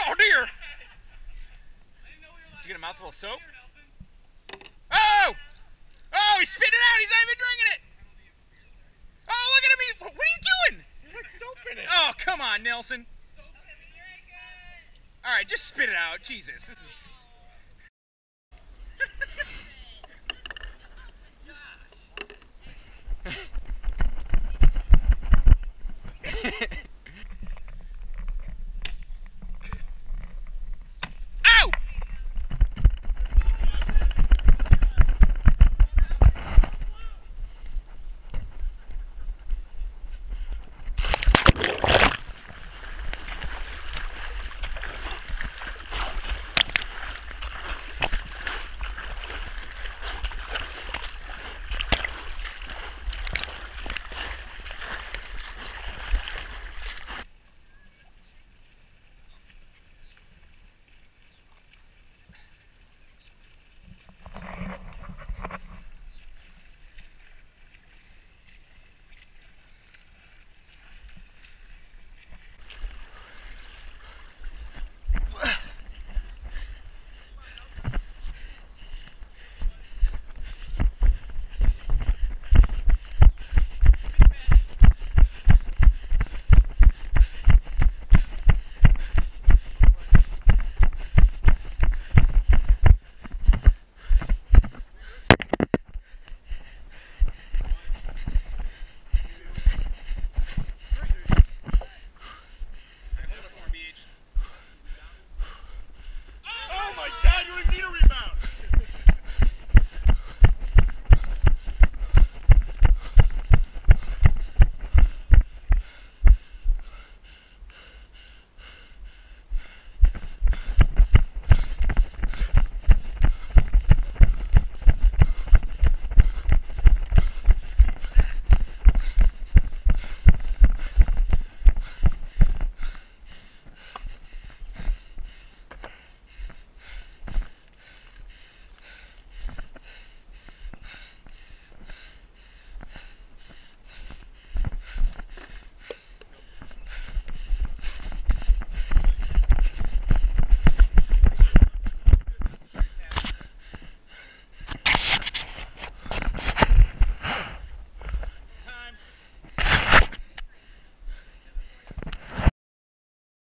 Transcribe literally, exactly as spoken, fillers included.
Oh dear! Did you get a mouthful of soap? Oh! Oh, he's spitting it out. He's not even drinking it. Oh, look at him. He, what are you doing? There's like soap in it. Oh, come on, Nelson. All right, just spit it out. Jesus, this is...